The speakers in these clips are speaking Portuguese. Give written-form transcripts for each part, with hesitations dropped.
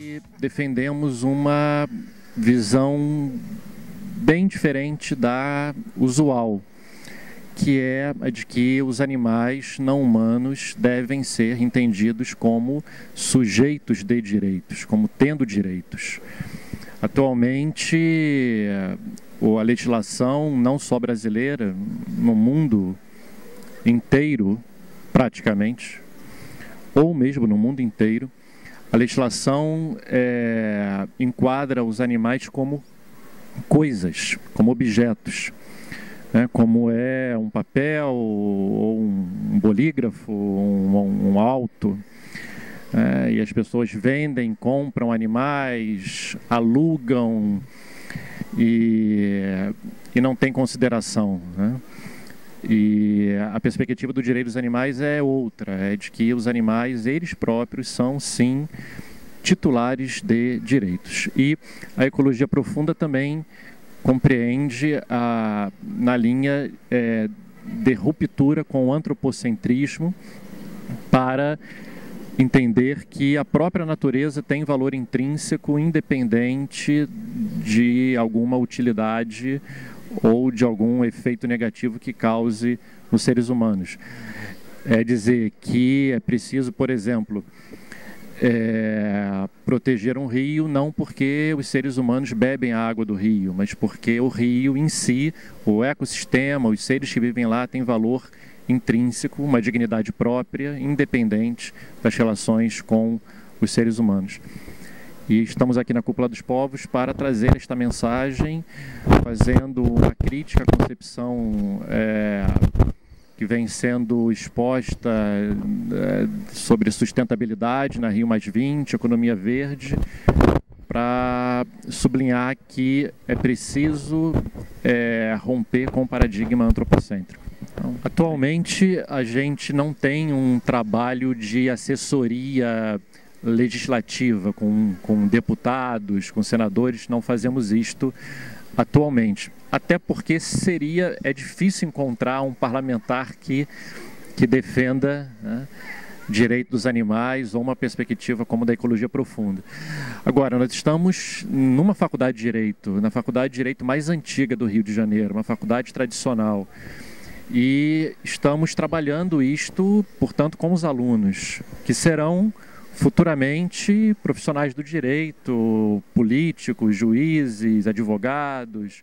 E defendemos uma visão bem diferente da usual, que é a de que os animais não humanos devem ser entendidos como sujeitos de direitos, como tendo direitos. Atualmente, a legislação, não só brasileira, no mundo inteiro, praticamente, ou mesmo no mundo inteiro, a legislação enquadra os animais como coisas, como objetos, né? Como é um papel, ou um bolígrafo, um auto. E as pessoas vendem, compram animais, alugam e não tem consideração, né? E a perspectiva do direito dos animais é outra, é de que os animais, eles próprios, são sim titulares de direitos. E a ecologia profunda também compreende na linha de ruptura com o antropocentrismo, para entender que a própria natureza tem valor intrínseco, independente de alguma utilidade ou de algum efeito negativo que cause nos seres humanos. É dizer que é preciso, por exemplo, proteger um rio, não porque os seres humanos bebem a água do rio, mas porque o rio em si, o ecossistema, os seres que vivem lá têm valor intrínseco, uma dignidade própria, independente das relações com os seres humanos. E estamos aqui na Cúpula dos Povos para trazer esta mensagem, fazendo uma crítica à concepção que vem sendo exposta sobre sustentabilidade na Rio+20, economia verde, para sublinhar que é preciso romper com o paradigma antropocêntrico. Então, atualmente, a gente não tem um trabalho de assessoria legislativa com deputados, com senadores, não fazemos isto atualmente. Até porque é difícil encontrar um parlamentar que defenda, né, direito dos animais ou uma perspectiva como da ecologia profunda. Agora, nós estamos numa faculdade de Direito, na faculdade de Direito mais antiga do Rio de Janeiro, uma faculdade tradicional, e estamos trabalhando isto, portanto, com os alunos, que serão futuramente profissionais do direito, políticos, juízes, advogados.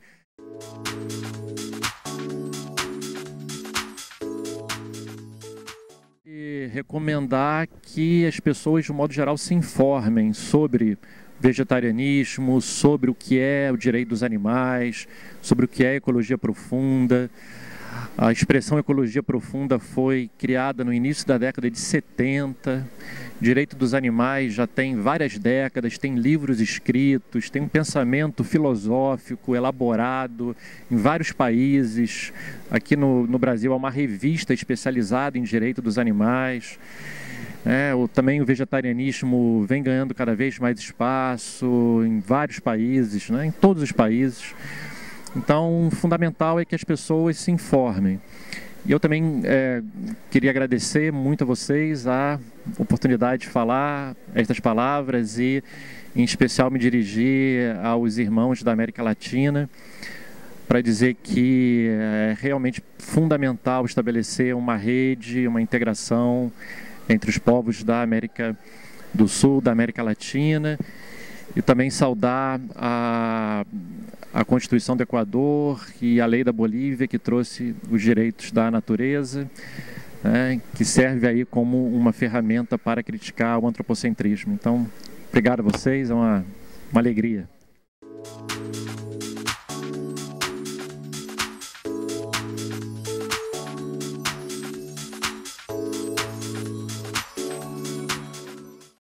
E recomendar que as pessoas, de um modo geral, se informem sobre vegetarianismo, sobre o que é o direito dos animais, sobre o que é ecologia profunda. A expressão ecologia profunda foi criada no início da década de 70. Direito dos animais já tem várias décadas, tem livros escritos, tem um pensamento filosófico elaborado em vários países. Aqui no Brasil há uma revista especializada em direito dos animais. Também o vegetarianismo vem ganhando cada vez mais espaço em vários países, né? Em todos os países. Então, o fundamental é que as pessoas se informem. E eu também queria agradecer muito a vocês a oportunidade de falar estas palavras e, em especial, me dirigir aos irmãos da América Latina para dizer que é realmente fundamental estabelecer uma rede, uma integração entre os povos da América do Sul, da América Latina, e também saudar a Constituição do Equador e a Lei da Bolívia, que trouxe os direitos da natureza, né, que serve aí como uma ferramenta para criticar o antropocentrismo. Então, obrigado a vocês, é uma alegria.